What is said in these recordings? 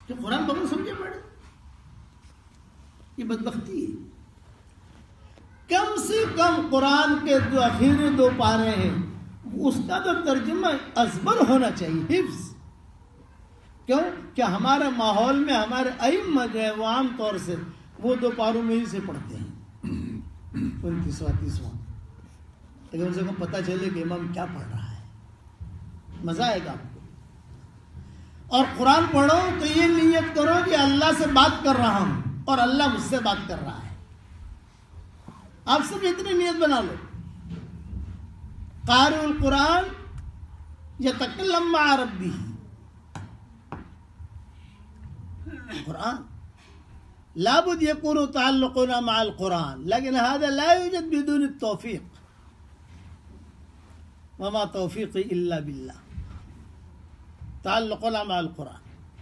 कि कुरान बगैर समझे पढ़े, ये बदबख्ती है। कम से कम कुरान के जो आखिरी 2 पारे हैं उसका तो तर्जुमा अज़बर होना चाहिए, हिफ्ज़। क्यों? क्या हमारे माहौल में हमारे अइम्मा जो है वो आम तौर से वो 2 पारों में ही से पढ़ते हैं, 29वां 30वां, लेकिन उनसे को पता चले कि इमाम क्या पढ़ रहा है, मजा आएगा आपको। और कुरान पढ़ो तो ये नियत करो कि अल्लाह से बात कर रहा हूं और अल्लाह मुझसे बात कर रहा है। आप सब इतनी नियत बना लो। क़ारिउल कुरान यतकल्लम मअ रब्बिह, कुरान लाबुद यकूनु तअल्लुकुना मअल कुरान, लेकिन हादा ला यूजद बिदून तौफीक, वमा तौफीक़ी इल्ला बिल्लाह। तअल्लुकुना मअल कुरान,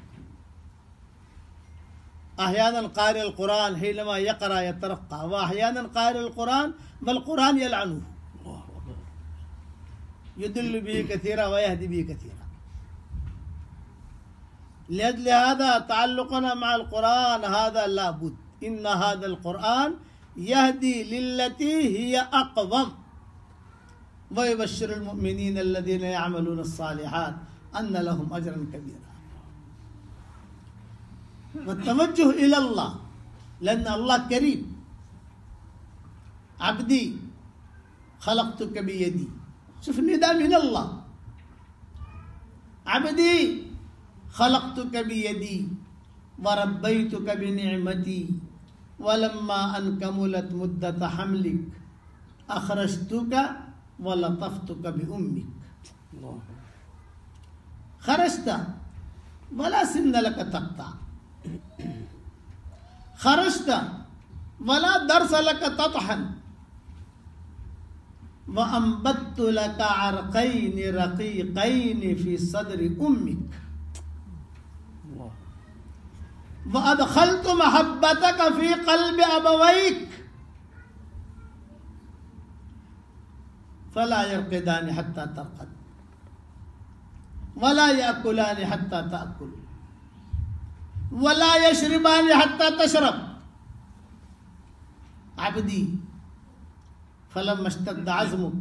अहयानन क़ारिउल कुरान हिनमा यक़रा यतरक़्क़ा, व अहयानन क़ारिउल कुरान वल कुरान यलअनुहु युदिल्लु बिही कसीरा व यहदी बिही कसीरा। लिहाज़ा तअल्लुकुना मअल कुरान हाज़ा लाबुद, इन्ना हाज़ल कुरान यहदी लिल्लती हिय अक़वम व युबश्शिरुल मुमिनीन अल्लज़ीना यअमलूना अस्सालिहात अन्न लहुम अजरन कबीरा। वतवज्जुह इलल्लाह, लअन्न अल्लाह करीम। अब्दी खलक़तुक बियदी, शुफ निदा मिनल्लाह, अब्दी खलक़तुक बियदी व रब्बैतुक बिनिअमती वलम्मा अन कमुलत मुद्दत हमलिक अखरजतुक व लतफ़तुक बिउम्मिक। खरजता वला सिन्न लक तक़ता, खरजता वला दर्स लक ततहन, व अम्बत्तु लक अर्क़ैन रक़ीक़ैन फ़ी सदरि उम्मिक, व अदख़लतु महब्बतक फ़ी क़ल्बि अबवैक फ़ला यरक़िदानि हत्ता तरक़द वला याकुलानि हत्ता ताकुल वला यशरबानि हत्ता तशरब। अब्दी फलम्मा इश्तद्दा अज़मुक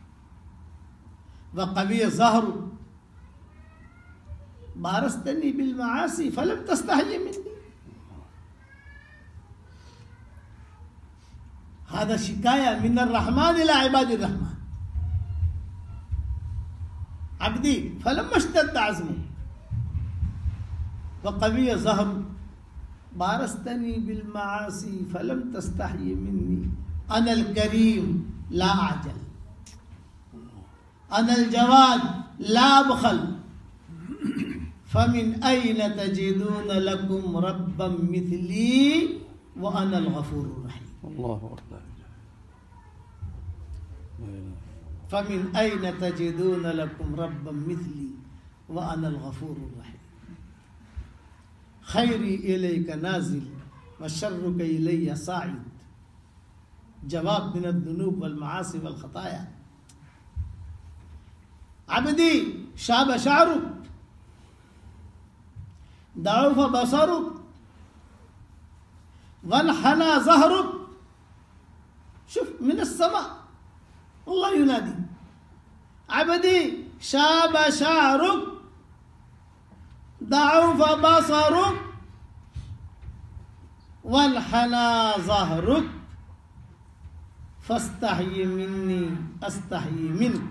व क़विय ज़हरुक बारस्तनी बिल मआसी फलम तस्तहयि मिन्नी। हादा शिकाया मिनर रहमान इला इबादिर रहमान। अब्दी फलम्मा इश्तद्दा अज़मुक व क़विय ज़हरुक बारस्तनी बिल मआसी फलम तस्तहयि मिन्नी। अनल करीम ला अजल, अनल जवाद ला बखल, फमिन ऐन तजिदून लकुम रब्बम मिथली व अनल गफूरुर रहीम। फमिन ऐन तजिदून लकुम रब्बम मिथली व अनल गफूरुर रहीम। खैरी इलैका नाज़िल व शर्रुका इलैया साइद, जवाब मिनद दुनूब वल मआसी वल खताया। अब्दी शाब शारुक दाउफ बसरुक वन हना ज़हरुक। शुफ मिनस समा अल्लाह युनादी, अब्दी शाब शारुक दाउफ बसरुक वन हना ज़हरुक फस्तहयि मिन्नी अस्तहयि मिन्क।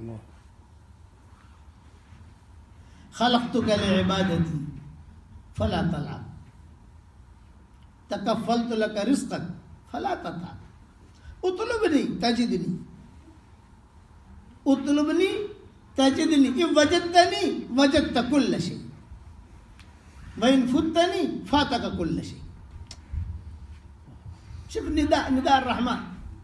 खलक़तुक लिइबादती फला तलअब, तकफ़्फ़लतु लक रिज़्क़क फला ततअब, उतलुबनी तजिदनी, उतलुबनी तजिदनी, इन वजदतनी वजदत कुल्ल शै व इन फुत्तनी फातक कुल्ल शै। शुफ निदा रहमान,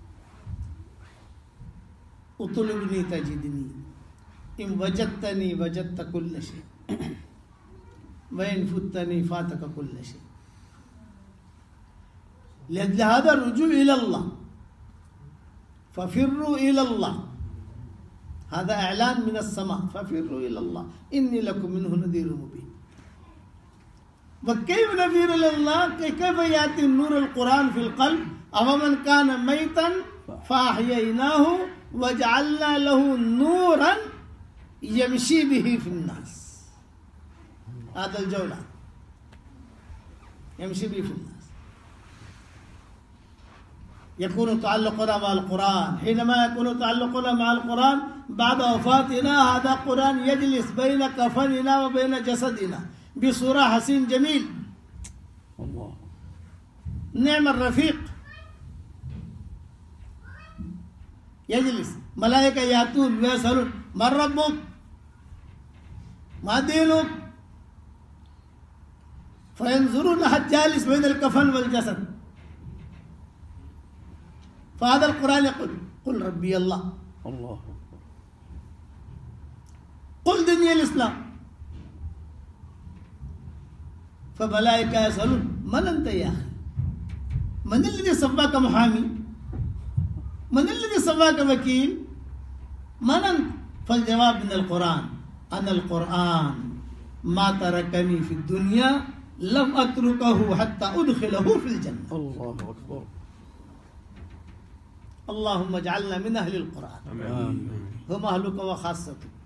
उतलुबनी तजिदनी, इन वजदतनी वजदत कुल्ल शै व इन फुत्तनी फातक कुल्ल शै। लिहाज़ा रुजू इलल्लाह फफिर्रू इलल्लाह, हाज़ा ऐलान मिनस समा फफिर्रू इलल्लाह इन्नी लकुम मिन्हु नज़ीरुम मुबीन। वकैफ नज़ीर अल्लाह कैफ याती नूरुल कुरान फिल क़ल्ब अवमन कान मैतन फ़अहयैनाहु वजअलना लहू नूरन यमशी बिही फिन्नास आदल जौला यमशी बिही फिन्नास يكون تعلقنا مع القرآن حينما يكون تعلقنا مع القرآن بعد وفاتنا هذا قرآن يجلس بين كفننا وبين جسدنا بصورة حسين جميل الله نعم الرفيق يجلس ملائكة يأتون ويسألون من ربك ما دينك فينظرون أحد جالس بين الكفن والجسد فهذا القرآن يقول قل ربي الله الله قل ديني الإسلام فملائكة يسألون من أنت يا أخي من الذي سماك محامي من الذي سماك وكيل من أنت فالجواب من القرآن أنا القرآن ما تركني في الدنيا لم أتركه حتى أدخله في الجنة الله أكبر اللهم اجعلنا من أهل القرآن هم أهلك وخاصتك